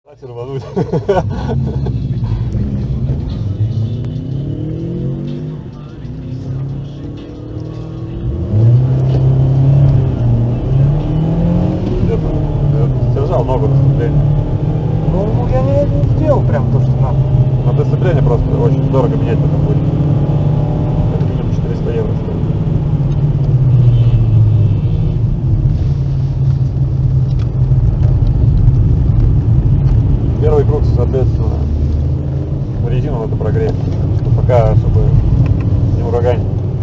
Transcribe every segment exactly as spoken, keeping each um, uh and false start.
Рвануть. Держал ногу на сцеплении. Ну, я не, не сделал прям то, что надо. Но для сцепления просто очень дорого менять потом будет. Это минимум четыреста евро стоит. Первый круг, соответственно, резину надо прогреть, чтобы пока, чтобы не ураганить.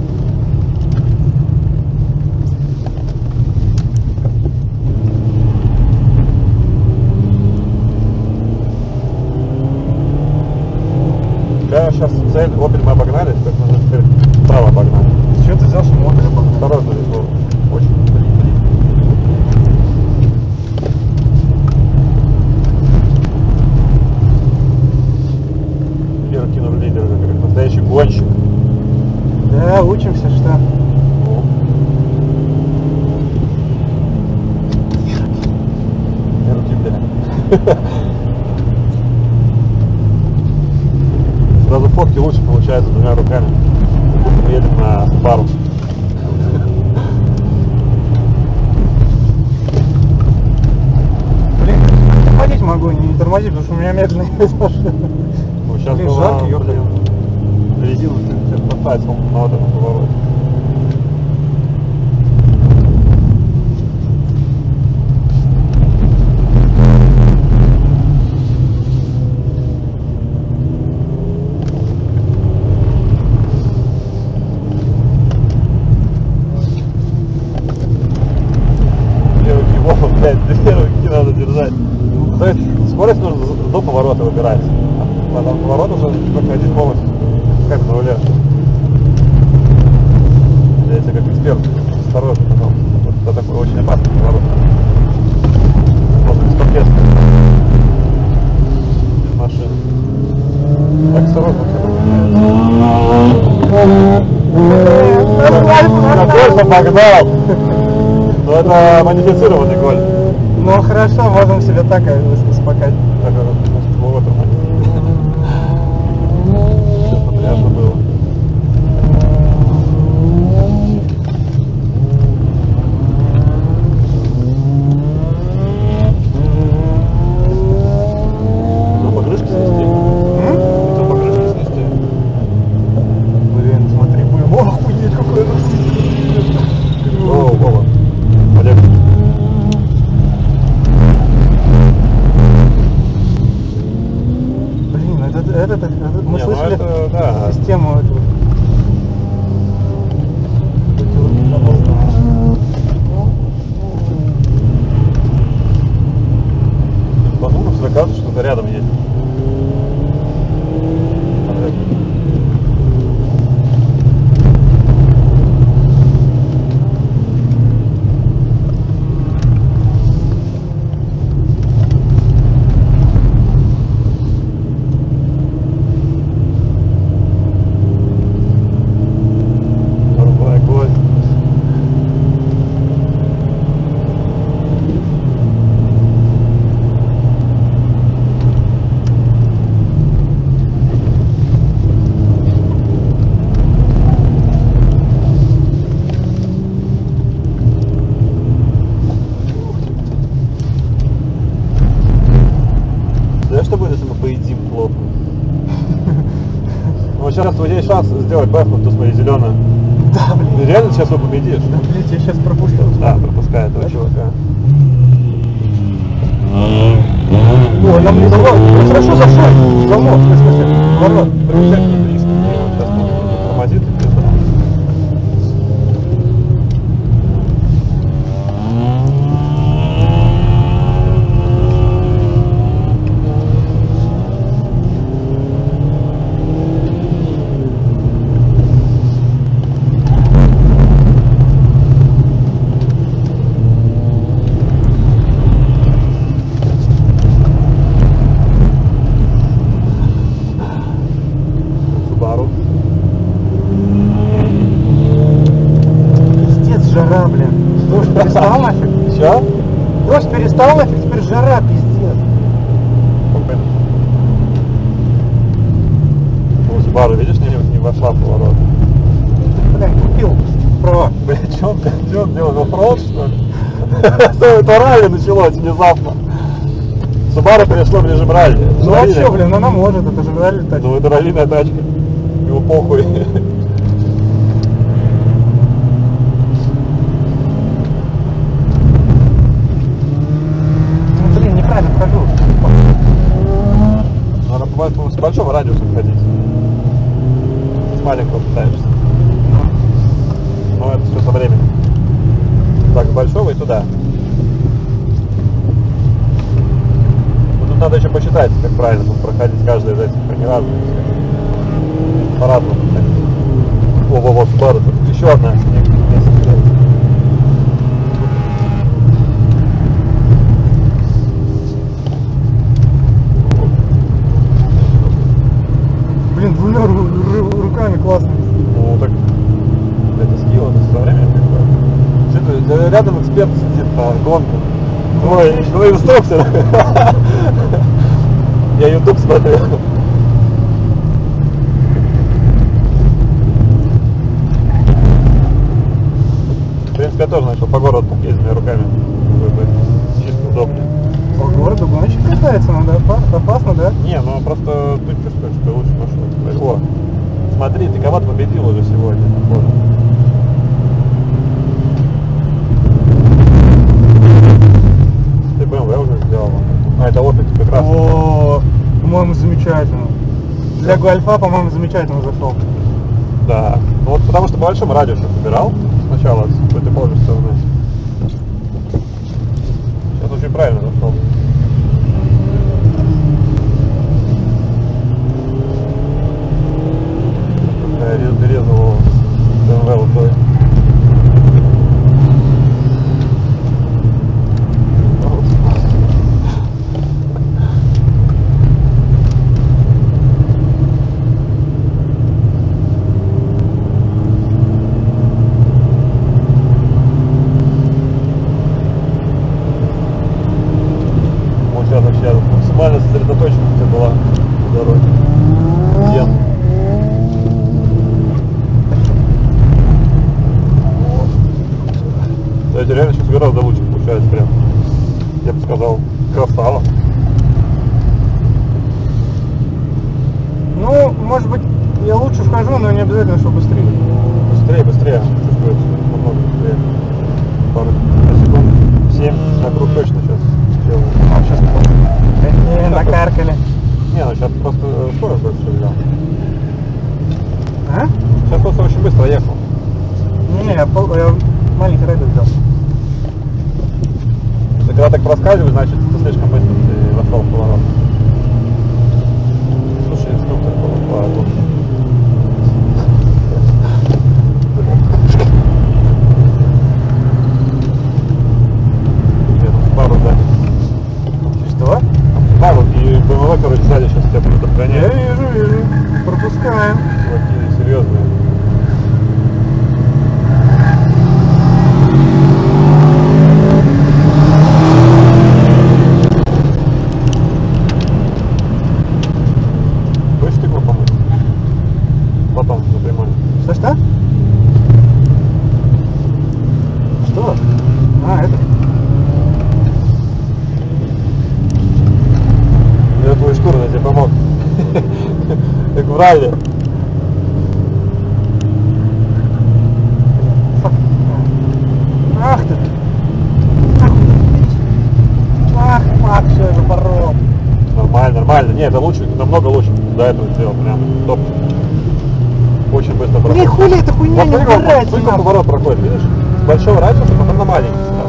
Да, сейчас цель, Opel мы обогнали, так нужно теперь вправо обогнать. С чего ты взял, что Opel обогнали? Осторожно, здесь было очень блин, блин. Руки на руле держит, как настоящий гонщик. Да, учимся, что? И руки, бля. Сразу фотки лучше получаются двумя руками. Мы едем на пару. Блин, тормозить могу, не тормозить, потому что у меня медленно едет машина. Ну, сейчас Блин, было, жарко, ёпта. блин, резину ты поставил на вот этом повороте. Две руки, вот, блядь, две руки надо держать. То есть скорость нужно до поворота выбирать. А потом поворот уже только один полностью. Как на руле. Я тебе как эксперт. Осторожно потом. Вот это такой очень опасный поворот. Вот беспокойно. Машина. Так осторожно все. Я точно погнал. Но это модифицированный голь. Ну хорошо, можем себе так успокоить. Так, может, вот сейчас напряжно было. Ну, покрышки снести. Это покрышки снести. Блин, смотри, будем. О, охуеть, какой это. О, Вова. Олег. Блин, это, это, это, это мы Не, ну слышали это, да. систему эту. Подумал, что кажется, что-то рядом есть. Рубай голь. Знаешь, что будет, если мы поедим плотно? Ну, вот сейчас у тебя есть шанс сделать бэху, то смотри, зеленую. Да, блин. Ты реально сейчас его победишь? Да, блин, я сейчас пропустил. Да, пропускай этого чувака. О, нам не замок. Он хорошо зашел. Замок, в смысле, ворот. Приезжай, риски. И он сейчас тормозит и где-то. Subaru, видишь, не, не вошла в поворот. Блин, купил права. Блин, что он, что он делал? Оффроуд, что ли? Это ралли началось внезапно. Subaru перешло в режим ралли. Ну а что, блин, она может, это же ралли тачка. Ну это раллиная тачка. Его похуй. Ну блин, неправильно вхожу. Надо по-моему с большого радиуса ходить. С маленького пытаешься. Но это все со временем. Так, с большого и туда. Ну, тут надо еще посчитать, как правильно тут проходить каждый из этих. Они разные. По-разному проходить. Во-во-во, Subaru. Тут еще одна. Блин, двумя ру- ру- руками классно. Ну так это скилл, это со временем такое. Что-то рядом эксперт сидит по гонкам. Ой, ну инструктор. Я YouTube смотрю. В принципе, я тоже начал по городу ездить руками. Чисто удобнее. По городу гонщик катается, надо опа- опасно, да? Не, ну просто ты чувствуешь, что лучше маршрут. О, смотри, ты кого-то победил уже сегодня, походу. Ты бэ эм вэ уже сделал. А, это опыт как раз. О, по-моему, замечательно. Для Гольфа, по-моему, замечательно зашел. Да. Ну вот потому что по большому радиусу собирал сначала с какой-то похожей стороны. Сейчас очень правильно зашел. Такая рез- резала бэ эм вэ вот той. Вот сейчас вообще максимально сосредоточенность была на дороге. Ген. Кстати, реально сейчас гораздо лучше получается прям. Я бы сказал, красава. Ну, может быть, я лучше вхожу, но не обязательно, что быстрее. Быстрее, быстрее. Чувствуется намного быстрее. Пару секунд. семь на круг точно сейчас сделал. А, сейчас Не, накаркали. Не, ну сейчас просто скорость больше взял. А? Сейчас просто очень быстро ехал. Не-не, я, пол- я маленький радиус взял. Если когда так проскальзываешь, значит ты слишком быстро ты вошел в поворот. Слушай, инструктор по повороту. Пару сзади. Что? Пару и бэ эм вэ, короче, сзади сейчас тебя будут Я обгонять. вижу, вижу. Пропускаем. Чуваки серьезные. Хочешь стекло помыть? Потом, напрямую. Что-что? Что? А, это? Я твой штурм, я тебе помог. Как в ралли. Ах ты! Ах, мак, все, я запорол. Нормально, нормально. Не, это лучше, намного лучше. До этого сделал прям топ. Очень быстро проходит. Не, хули эта хуйня Вот не смотри, как- убирается, смотри, как нахуй. поворот проходит, видишь? С большого радиуса, потом на маленький стал.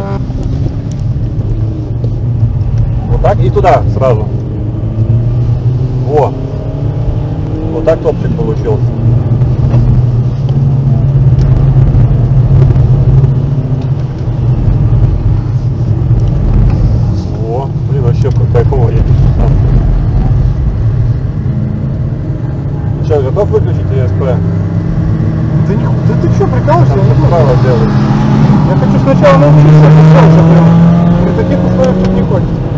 Вот так и туда сразу. Во. Вот так топчик получился. О, блин, вообще как кайфово едет. Ну что, готов выключить и эс пэ? Да, не, да ты что, прикалываешься? Там Я не все буду. правило делать. Я хочу сначала научиться, а потом уже прям. При таких условиях тут не хочется.